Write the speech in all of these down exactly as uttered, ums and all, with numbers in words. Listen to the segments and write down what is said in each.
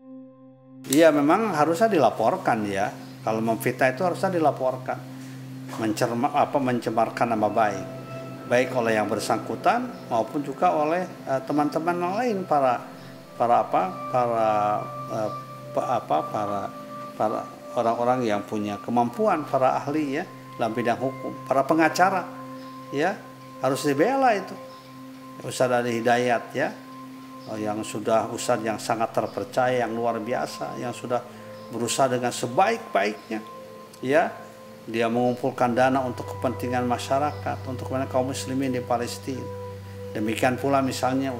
Iya, memang harusnya dilaporkan ya. Kalau memfitnah itu harusnya dilaporkan. Mencerma, apa, mencemarkan nama baik. Baik oleh yang bersangkutan maupun juga oleh teman-teman uh, lain, para para apa para uh, apa para para orang-orang yang punya kemampuan, para ahli ya dalam bidang hukum, para pengacara ya, harus dibela itu. Ustadz Adi Hidayat ya, yang sudah ustadz yang sangat terpercaya, yang luar biasa, yang sudah berusaha dengan sebaik-baiknya ya, dia mengumpulkan dana untuk kepentingan masyarakat, untuk kepentingan kaum muslimin di Palestina. Demikian pula misalnya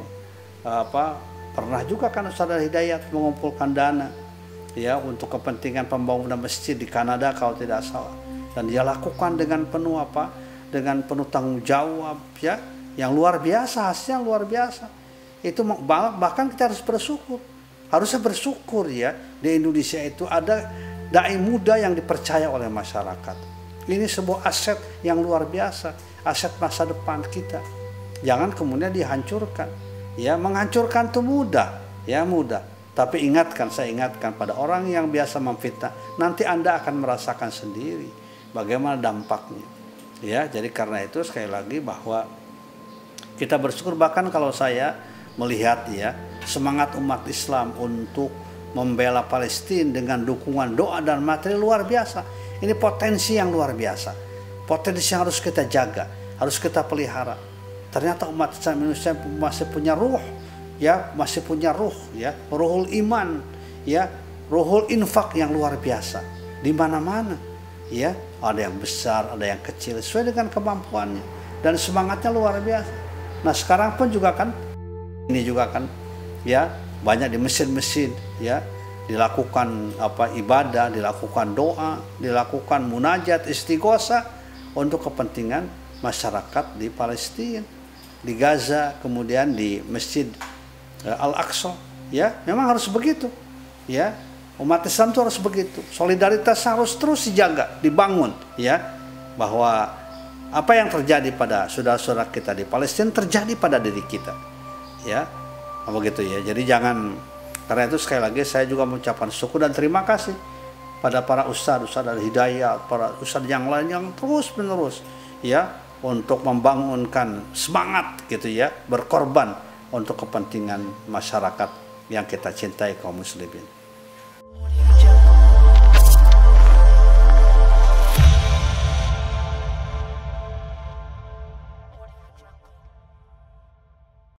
apa pernah juga kan Ustadz Adi Hidayat mengumpulkan dana ya untuk kepentingan pembangunan masjid di Kanada kalau tidak salah, dan dia lakukan dengan penuh apa dengan penuh tanggung jawab ya, yang luar biasa, hasilnya luar biasa. Itu bahkan kita harus bersyukur, harusnya bersyukur ya, di Indonesia itu ada dai muda yang dipercaya oleh masyarakat. Ini sebuah aset yang luar biasa, aset masa depan kita. Jangan kemudian dihancurkan. Ya, menghancurkan itu mudah, ya mudah. Tapi ingatkan, saya ingatkan pada orang yang biasa memfitnah, nanti Anda akan merasakan sendiri bagaimana dampaknya. Ya, jadi karena itu sekali lagi bahwa kita bersyukur, bahkan kalau saya melihat ya semangat umat Islam untuk membela Palestina dengan dukungan doa dan materi luar biasa. Ini potensi yang luar biasa, potensi yang harus kita jaga, harus kita pelihara. Ternyata umat Islam Indonesia masih punya ruh ya, masih punya ruh ya, ruhul iman ya, ruhul infak yang luar biasa di mana-mana ya, ada yang besar, ada yang kecil sesuai dengan kemampuannya, dan semangatnya luar biasa. Nah sekarang pun juga kan ini juga kan ya, banyak di mesin-mesin ya dilakukan apa ibadah, dilakukan doa, dilakukan munajat, istighosah untuk kepentingan masyarakat di Palestina, di Gaza, kemudian di Masjid Al-Aqsa ya. Memang harus begitu ya, umat Islam itu harus begitu, solidaritas harus terus dijaga, dibangun ya, bahwa apa yang terjadi pada saudara-saudara kita di Palestina terjadi pada diri kita ya, begitu ya. Jadi jangan, karena itu sekali lagi saya juga mengucapkan syukur dan terima kasih pada para ustadz, ustadz Adi Hidayat, para ustadz yang lain yang terus menerus ya untuk membangunkan semangat gitu ya, berkorban untuk kepentingan masyarakat yang kita cintai kaum muslimin.